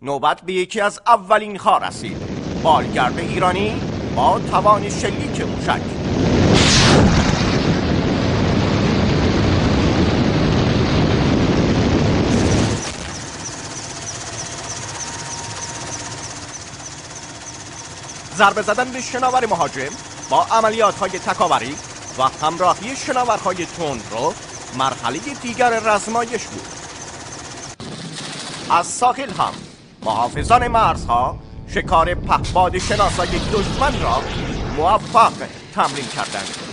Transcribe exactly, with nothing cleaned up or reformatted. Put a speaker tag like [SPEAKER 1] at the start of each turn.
[SPEAKER 1] نوبت به یکی از اولین ها رسید. بالگرد ایرانی با توان شلیک موشک. ضربه زدن به شناور مهاجم با عملیات‌های تکاوری و همراهی شناورهای تندرو مرحله دیگر رزمایش بود. از ساحل هم محافظان مرزها شکار پهپاد شناسای دشمن را موفق تمرین کردند.